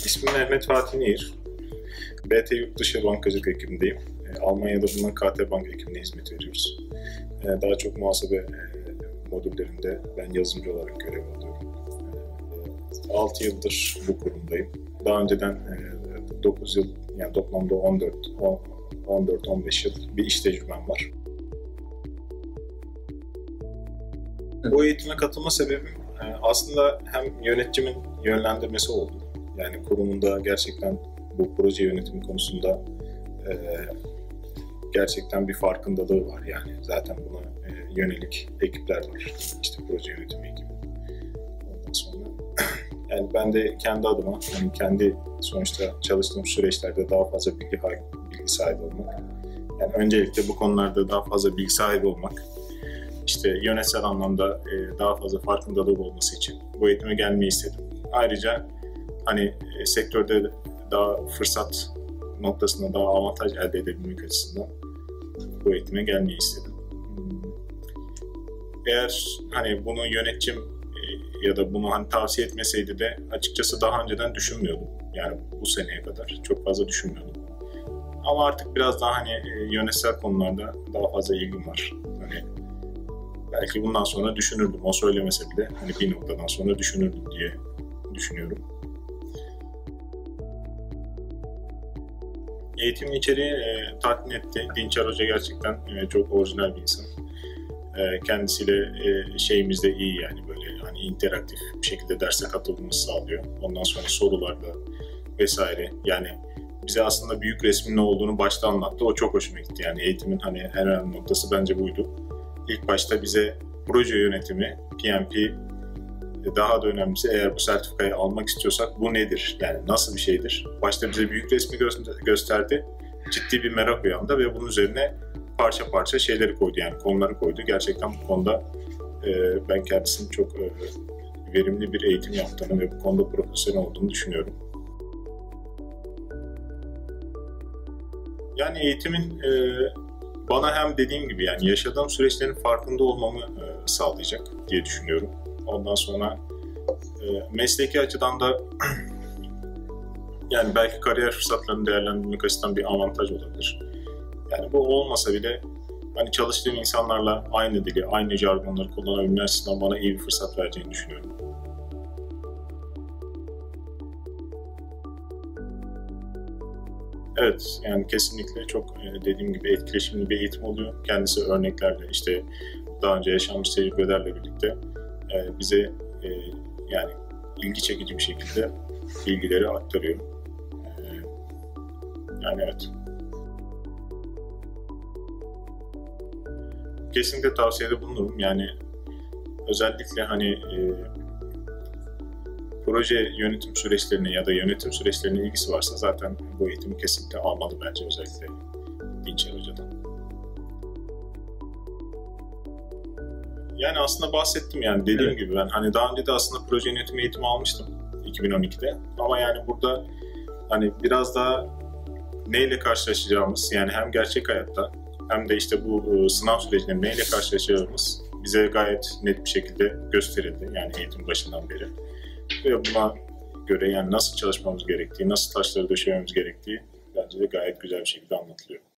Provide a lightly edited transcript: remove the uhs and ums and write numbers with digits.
İsmim Mehmet Fatih Nehir. BT Yurtdışı Bankacılık ekibindeyim. Almanya'da bulunan KT Bank ekibine hizmet veriyoruz. Daha çok muhasebe modüllerinde ben yazılımcı olarak görev alıyorum. 6 yıldır bu kurumdayım. Daha önceden 9 yıl, yani toplamda 14-15 yıl bir iş tecrübem var. Bu eğitime katılma sebebim aslında hem yöneticimin yönlendirmesi oldu. Yani kurumunda gerçekten bu proje yönetimi konusunda gerçekten bir farkındalığı var. Yani zaten buna yönelik ekipler var. İşte proje yönetimi ekibi. Ondan sonra yani ben de kendi adıma, yani kendi sonuçta çalıştığım süreçlerde daha fazla bilgi sahibi olmak. Yani öncelikle bu konularda daha fazla bilgi sahibi olmak. İşte yönetsel anlamda daha fazla farkındalığı olması için bu eğitime gelmeyi istedim. Ayrıca hani sektörde daha fırsat noktasında daha avantaj elde edebilmek açısından bu eğitime gelmeyi istedim. Eğer hani bunu yöneticim ya da bunu hani tavsiye etmeseydi de açıkçası daha önceden düşünmüyordum. Yani bu seneye kadar çok fazla düşünmüyordum. Ama artık biraz daha hani yönetsel konularda daha fazla ilgim var. Hani belki bundan sonra düşünürdüm. O söylemese bile hani bir noktadan sonra düşünürdüm diye düşünüyorum. Eğitimin içeriği tatmin etti. Dinçer Hoca gerçekten çok orijinal bir insan. Kendisiyle şeyimiz de iyi, yani böyle hani interaktif bir şekilde derse katılmamızı sağlıyor. Ondan sonra sorularda vesaire, yani bize aslında büyük resmin ne olduğunu başta anlattı. O çok hoşuma gitti. Yani eğitimin hani en önemli noktası bence buydu. İlk başta bize proje yönetimi, PMP, daha da önemlisi eğer bu sertifikayı almak istiyorsak bu nedir? Yani nasıl bir şeydir? Başta bize büyük resmi gösterdi. Ciddi bir merak uyandı ve bunun üzerine parça parça şeyleri koydu, yani konuları koydu. Gerçekten bu konuda ben kendisinin çok verimli bir eğitim yaptığını ve bu konuda profesyonel olduğunu düşünüyorum. Yani eğitimin bana hem dediğim gibi yani yaşadığım süreçlerin farkında olmamı sağlayacak diye düşünüyorum. Ondan sonra mesleki açıdan da yani belki kariyer fırsatlarını değerlendirmek açısından bir avantaj olabilir. Yani bu olmasa bile hani çalıştığım insanlarla aynı dili, aynı jargonları kullanabilme açısından bana iyi bir fırsat vereceğini düşünüyorum. Evet, yani kesinlikle çok dediğim gibi etkileşimli bir eğitim oluyor. Kendisi örneklerle, işte daha önce yaşanmış tecrübelerle birlikte bize yani ilgi çekici bir şekilde bilgileri aktarıyor. Yani evet. Kesinlikle tavsiyede bulunurum. Yani özellikle hani proje yönetim süreçlerine ya da yönetim süreçlerine ilgisi varsa zaten bu eğitimi kesinlikle almalı bence, özellikle Dinçer Hoca'dan. Yani aslında bahsettim, yani dediğim gibi ben hani daha önce de aslında proje yönetimi eğitimi almıştım 2012'de. Ama yani burada hani biraz daha neyle karşılaşacağımız, yani hem gerçek hayatta hem de işte bu sınav sürecinde neyle karşılaşacağımız bize gayet net bir şekilde gösterildi, yani eğitim başından beri. Ve buna göre yani nasıl çalışmamız gerektiği, nasıl taşları döşememiz gerektiği bence de gayet güzel bir şekilde anlatılıyor.